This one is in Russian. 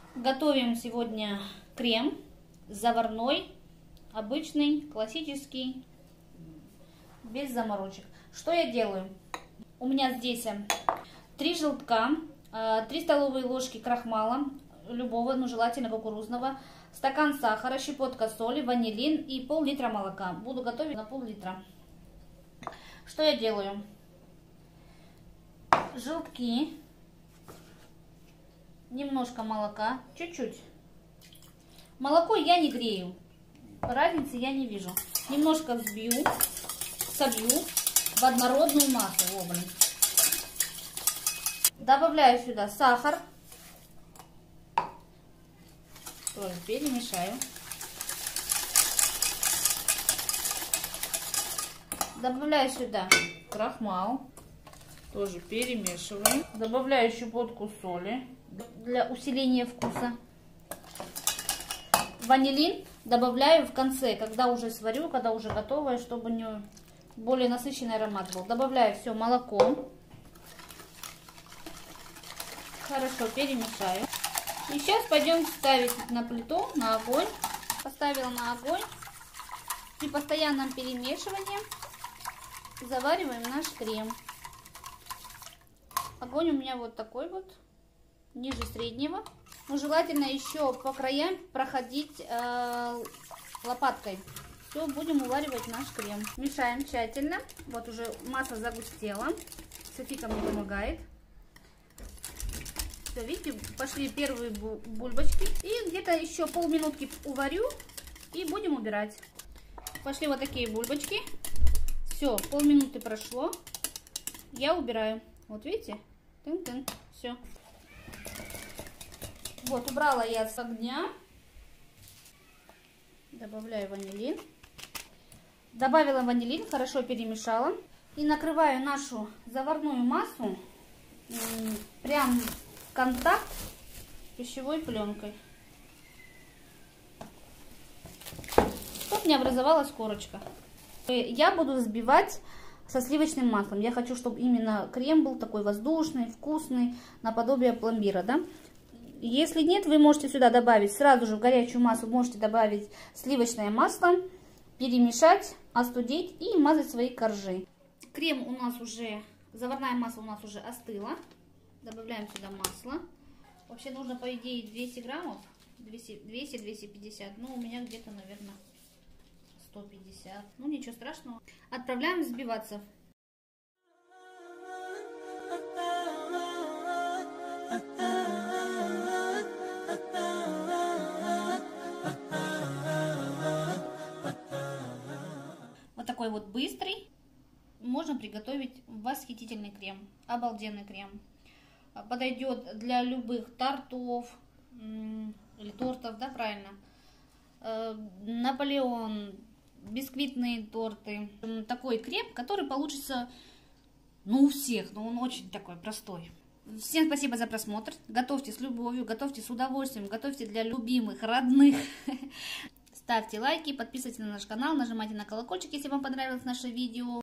Готовим сегодня крем заварной, обычный, классический, без заморочек. Что я делаю? У меня здесь 3 желтка, 3 столовые ложки крахмала, любого, но желательно кукурузного, стакан сахара, щепотка соли, ванилин и пол-литра молока. Буду готовить на пол-литра. Что я делаю? Желтки, немножко молока, чуть-чуть. Молоко я не грею, разницы я не вижу. Немножко взбью, собью в однородную массу. Во, блин. Добавляю сюда сахар, тоже перемешаю. Добавляю сюда крахмал, тоже перемешиваю. Добавляю щепотку соли для усиления вкуса. Ванилин добавляю в конце, когда уже сварю, когда уже готовое, чтобы не более насыщенный аромат был. Добавляю все молоко. Хорошо перемешаю. И сейчас пойдем ставить на плиту, на огонь. Поставила на огонь. При постоянном перемешивании завариваем наш крем. Огонь у меня вот такой вот, ниже среднего. Но желательно еще по краям проходить лопаткой. Все, будем уваривать наш крем. Мешаем тщательно. Вот уже масса загустела. Софика мне помогает. Все, видите, пошли первые бульбочки. И где-то еще полминутки уварю и будем убирать. Пошли вот такие бульбочки. Все, полминуты прошло. Я убираю. Вот видите? Тын-тын. Все. Вот, убрала я с огня. Добавляю ванилин. Добавила ванилин, хорошо перемешала. И накрываю нашу заварную массу прям в контакт пищевой пленкой. Чтобы не образовалась корочка. Я буду взбивать со сливочным маслом. Я хочу, чтобы именно крем был такой воздушный, вкусный, наподобие пломбира, да? Если нет, вы можете сюда добавить, сразу же в горячую массу можете добавить сливочное масло, перемешать, остудить и мазать свои коржи. Крем у нас уже, заварная масса у нас уже остыла. Добавляем сюда масло. Вообще нужно, по идее, 200 граммов, 200-250, но у меня где-то, наверное, 150. Ну, ничего страшного. Отправляем взбиваться. Вот такой вот быстрый. Можно приготовить восхитительный крем. Обалденный крем. Подойдет для любых тортов или тортов, да, правильно. Наполеон, бисквитные торты. Такой крем, который получится, ну, у всех, но он очень такой простой. Всем спасибо за просмотр. Готовьте с любовью, готовьте с удовольствием, готовьте для любимых, родных. Ставьте лайки, подписывайтесь на наш канал, нажимайте на колокольчик, если вам понравилось наше видео.